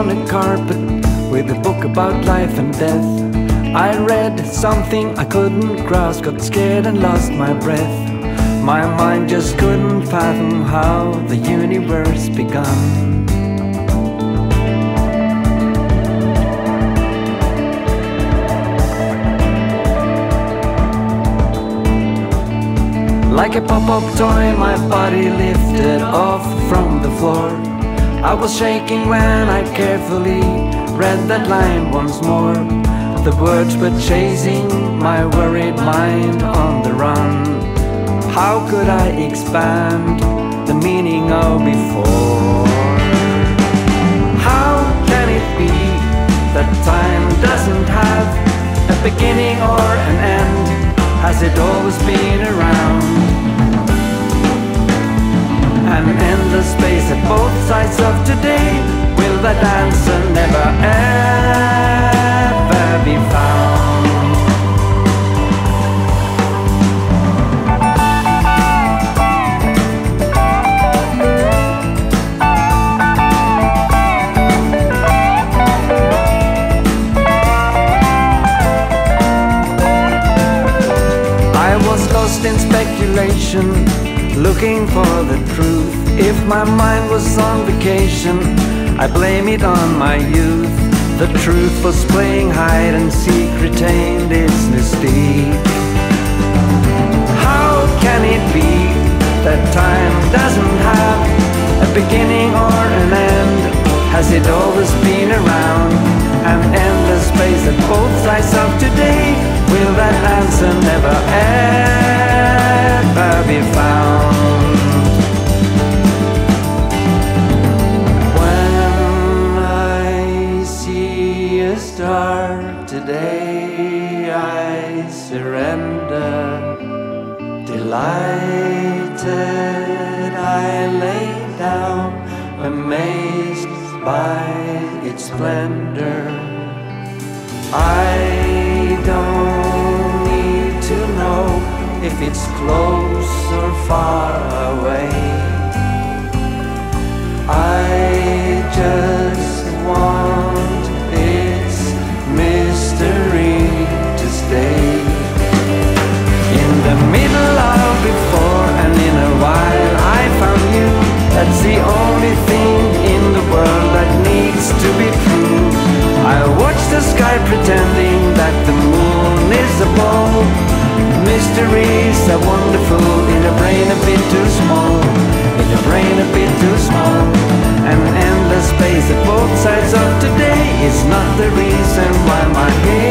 on a carpet with a book about life and death. I read something I couldn't grasp, got scared and lost my breath. My mind just couldn't fathom how the universe begun. Like a pop-up toy, my body lifted off from the floor. I was shaking when I carefully read that line once more. The words were chasing my worried mind on the run. How could I expand the meaning of before? How can it be that time doesn't have a beginning or an end? Has it always been around? An endless space at both sides of today. Will that answer never ever be found? I was lost in speculation, looking for the truth. If my mind was on vacation, I blame it on my youth. The truth was playing hide and seek, retained its mystique. How can it be that time doesn't have a beginning or an end? Has it always been around? An endless space at both sides of today. Will that answer never ever be found? When I see a star today, I surrender. Delighted I lay down, amazed by its splendor. I don't need to know if it's close or far away. I just want its mystery to stay. In the middle of before and in a while I found you. That's the only thing in the world that needs to be true. I watch the sky pretending that the moon is a ball. Mysteries are wonderful in a brain a bit too small. In a brain a bit too small. An endless space at both sides of today is not the reason why my head